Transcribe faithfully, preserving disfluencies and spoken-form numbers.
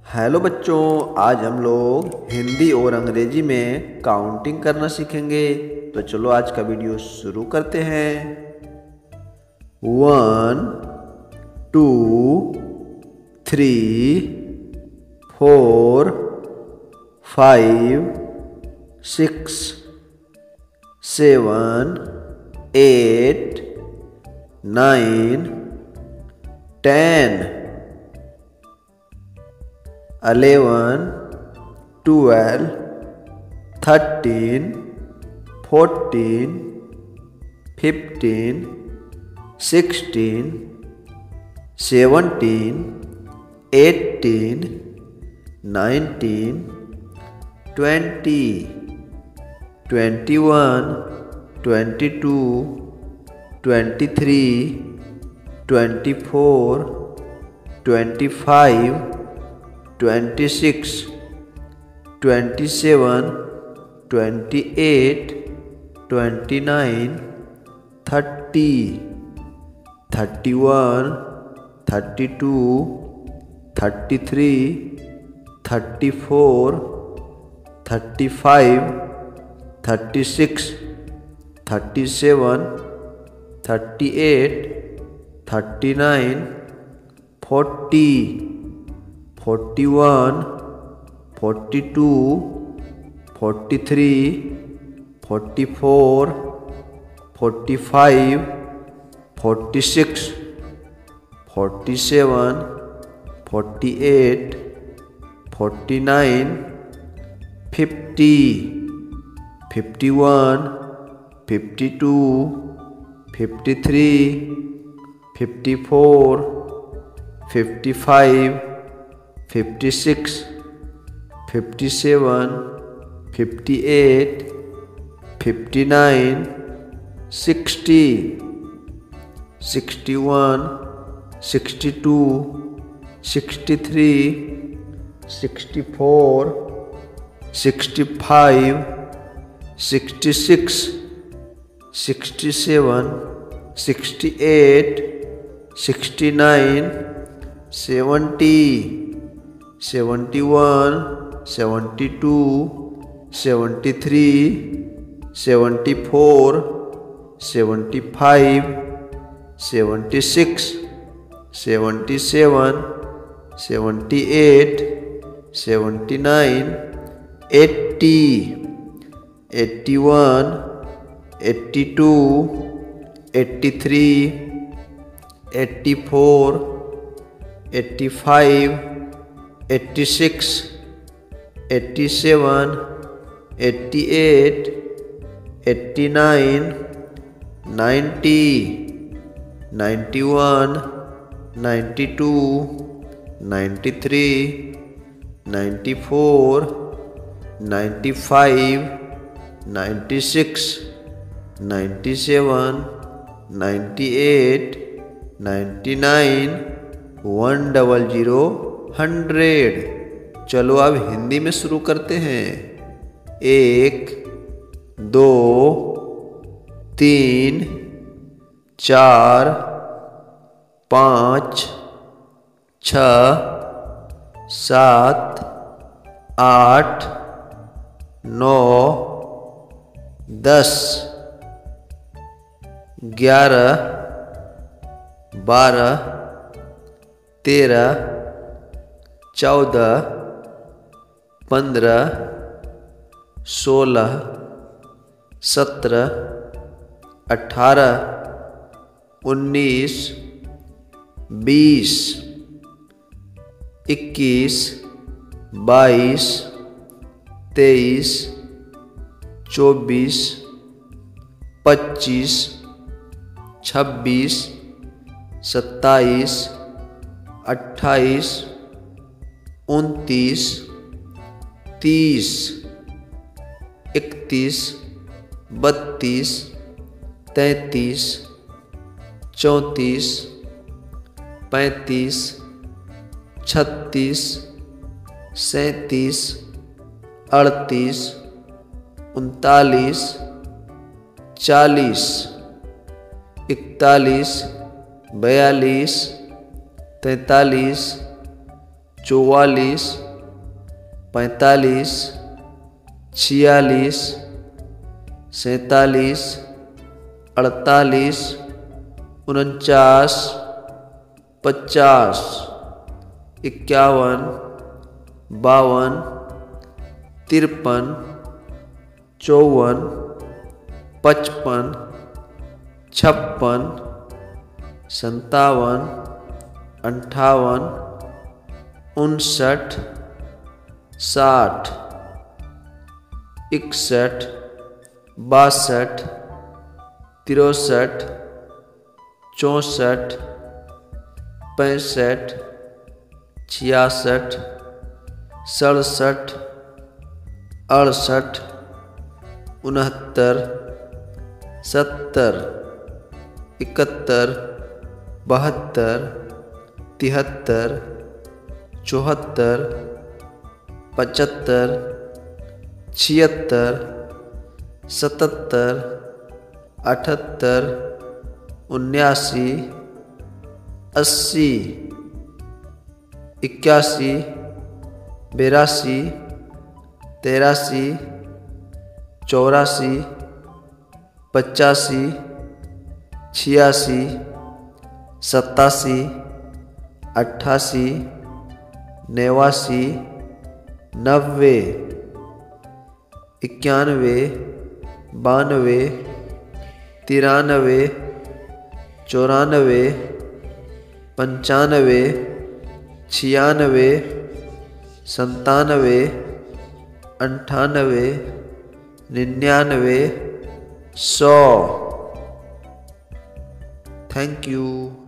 Hello बच्चों, आज हम लोग हिंदी और अंग्रेजी में काउंटिंग करना सीखेंगे। तो चलो आज का वीडियो शुरू करते हैं। One, two, three, four, five, six, seven, eight, nine, ten, eleven, twelve, thirteen, fourteen, fifteen, sixteen, seventeen, eighteen, nineteen, twenty, twenty-one, twenty-two, twenty-three, twenty-four, twenty-five, twenty-six, twenty-seven, twenty-eight, twenty-nine, thirty, thirty-one, thirty-two, thirty-three, thirty-four, thirty-five, thirty-six, thirty-seven, thirty-eight, thirty-nine, forty, forty-one, forty-two, forty-three, forty-four, forty-five, forty-six, forty-seven, forty-eight, forty-nine, fifty, fifty-one, fifty-two, fifty-three, fifty-four, fifty-five, fifty-six, fifty-seven, fifty-eight, fifty-nine, sixty, sixty-one, sixty-two, sixty-three, sixty-four, sixty-five, sixty-six, sixty-seven, sixty-eight, sixty-nine, seventy, seventy-one, seventy-two, seventy-three, seventy-four, seventy-five, seventy-six, seventy-seven, seventy-eight, seventy-nine, eighty, eighty-one, eighty-two, eighty-three, eighty-four, eighty-five, eighty-six, eighty-seven, eighty-eight, eighty-nine, ninety, ninety-one, ninety-two, ninety-three, ninety-four, ninety-five, ninety-six, ninety-seven, ninety-eight, ninety-nine, one double zero hundred. चलो अब हिंदी में शुरू करते हैं। एक, दो, तीन, चार, पाँच, छः, सात, आठ, नौ, दस, ग्यारह, बारह, तेरह, चौदह, पंद्रह, सोलह, सत्रह, अठारह, उन्नीस, बीस, इक्कीस, बाईस, तेईस, चौबीस, पच्चीस, छब्बीस, सत्ताईस, अट्ठाईस, उनतीस, तीस, इकतीस, बत्तीस, तैंतीस, चौंतीस, पैंतीस, छत्तीस, सैंतीस, अड़तीस, उनतालीस, चालीस, इकतालीस, बयालीस, तैंतालीस, चौवालीस, पैंतालीस, छियालीस, सैंतालीस, अड़तालीस, उनचास, पचास, इक्यावन, बावन, तिरपन, चौवन, पचपन, छप्पन, संतावन, अंठावन, उनसठ, साठ, इकसठ, बासठ, तिरसठ, चौंसठ, पैंसठ, छियासठ, सड़सठ, अड़सठ, उनहत्तर, सत्तर, इकहत्तर, बहत्तर, तिहत्तर, चौहत्तर, पचहत्तर, छिहत्तर, सतहत्तर, अठहत्तर, उन्यासी, अस्सी, इक्यासी, बेरासी, तेरासी, चौरासी, पचासी, छियासी, सत्तासी, अट्ठासी, नवासी, नब्बे, इक्यानवे, बानवे, तिरानवे, चौरानवे, पंचानवे, छियानवे, संतानवे, अंठानवे, निन्यानवे, सौ। Thank you.